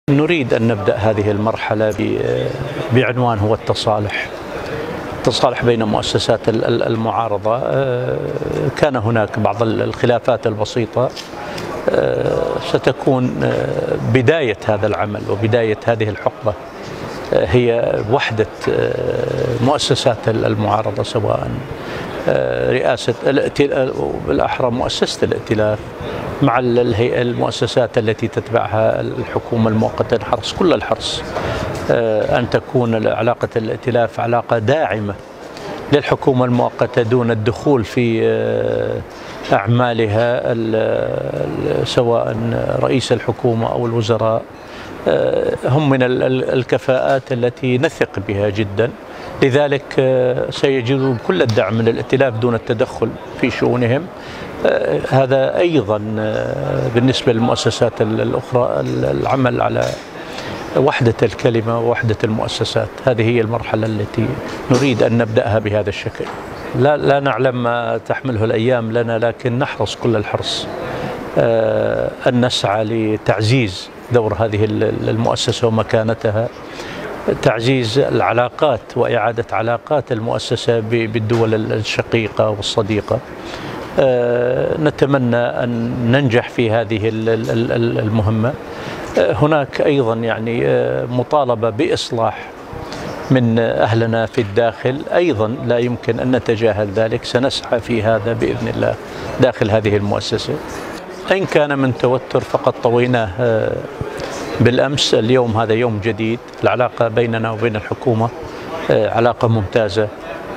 نريد أن نبدأ هذه المرحلة بعنوان هو التصالح بين مؤسسات المعارضة. كان هناك بعض الخلافات البسيطة، ستكون بداية هذا العمل وبداية هذه الحقبة هي وحدة مؤسسات المعارضة، سواء رئاسة بالأحرى مؤسسة الائتلاف مع المؤسسات التي تتبعها الحكومة المؤقتة. نحرص كل الحرص أن تكون علاقة الائتلاف علاقة داعمة للحكومة المؤقتة دون الدخول في أعمالها، سواء رئيس الحكومة أو الوزراء هم من الكفاءات التي نثق بها جدا، لذلك سيجدون كل الدعم من الائتلاف دون التدخل في شؤونهم. هذا أيضا بالنسبة للمؤسسات الأخرى، العمل على وحدة الكلمة ووحدة المؤسسات. هذه هي المرحلة التي نريد أن نبدأها بهذا الشكل. لا نعلم ما تحمله الأيام لنا، لكن نحرص كل الحرص أن نسعى لتعزيز دور هذه المؤسسة ومكانتها، تعزيز العلاقات وإعادة علاقات المؤسسة بالدول الشقيقة والصديقة. نتمنى أن ننجح في هذه المهمة. هناك أيضا مطالبة بإصلاح من أهلنا في الداخل، أيضا لا يمكن أن نتجاهل ذلك. سنسعى في هذا بإذن الله داخل هذه المؤسسة. إن كان من توتر فقد طويناه بالأمس، اليوم هذا يوم جديد. العلاقة بيننا وبين الحكومة علاقة ممتازة،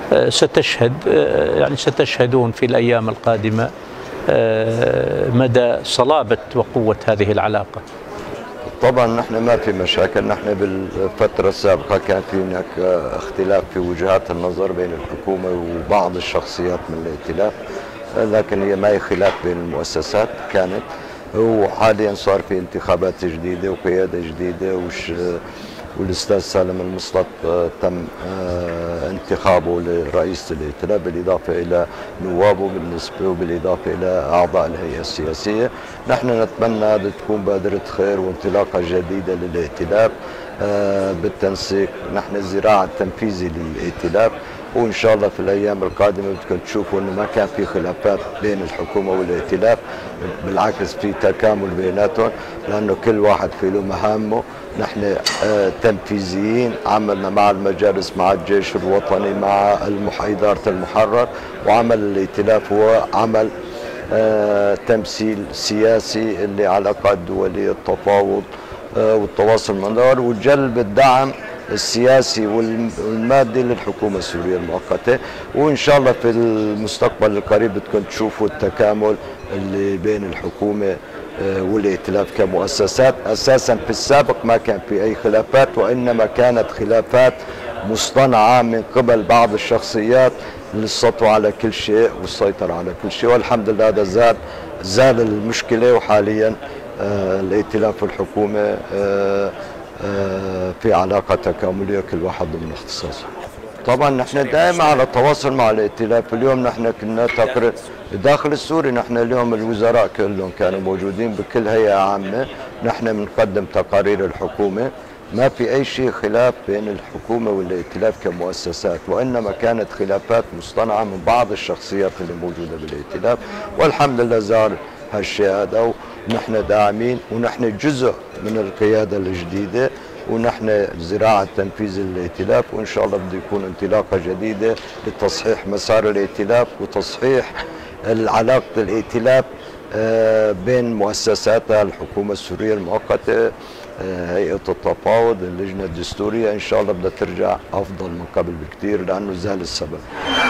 ستشهدون في الأيام القادمة مدى صلابة وقوة هذه العلاقة. طبعا نحن ما في مشاكل. نحن بالفترة السابقة كان في هناك اختلاف في وجهات النظر بين الحكومة وبعض الشخصيات من الائتلاف، لكن هي ما هي خلاف بين المؤسسات كانت، وحاليا صار في انتخابات جديدة وقيادة جديدة، والأستاذ سالم المصلط تم انتخابه لرئيس الائتلاف بالإضافة إلى نوابه بالنسبة وبالإضافة إلى أعضاء الهيئة السياسية. نحن نتمنى هذه تكون بادرة خير وانطلاقة جديدة للائتلاف بالتنسيق. نحن الذراع التنفيذي للائتلاف، وإن شاء الله في الأيام القادمة بدكم تشوفوا إنه ما كان في خلافات بين الحكومة والائتلاف، بالعكس في تكامل بيناتهم، لأنه كل واحد في له مهامه. نحن تنفيذيين، عملنا مع المجالس، مع الجيش الوطني، مع إدارة المحرر، وعمل الائتلاف هو عمل تمثيل سياسي اللي علاقات دولية، التفاوض والتواصل المنور وجلب الدعم السياسي والمادي للحكومة السورية المؤقتة. وإن شاء الله في المستقبل القريب بدكم تشوفوا التكامل اللي بين الحكومة والائتلاف كمؤسسات. أساسا في السابق ما كان في أي خلافات، وإنما كانت خلافات مصطنعة من قبل بعض الشخصيات للسطو على كل شيء والسيطرة على كل شيء، والحمد لله هذا زال المشكلة، وحاليا الائتلاف والحكومة في علاقة تكاملية كل واحد ضمن اختصاصه. طبعا نحن دائما على تواصل مع الائتلاف. اليوم نحن كنا تقرير داخل السوري، نحن اليوم الوزراء كلهم كانوا موجودين بكل هيئة عامة. نحن بنقدم تقارير الحكومة، ما في أي شيء خلاف بين الحكومة والائتلاف كمؤسسات، وإنما كانت خلافات مصطنعة من بعض الشخصيات اللي موجودة بالائتلاف، والحمد لله زال هالشيء هذا، ونحن داعمين، ونحن جزء من القيادة الجديدة، ونحن الذراع التنفيذي للائتلاف، وإن شاء الله بده يكون انطلاقة جديدة لتصحيح مسار الائتلاف وتصحيح علاقة الائتلاف بين مؤسساتها، الحكومة السورية المؤقتة، هيئة التفاوض، اللجنة الدستورية. إن شاء الله بدها ترجع أفضل من قبل بكثير، لأنه زال السبب.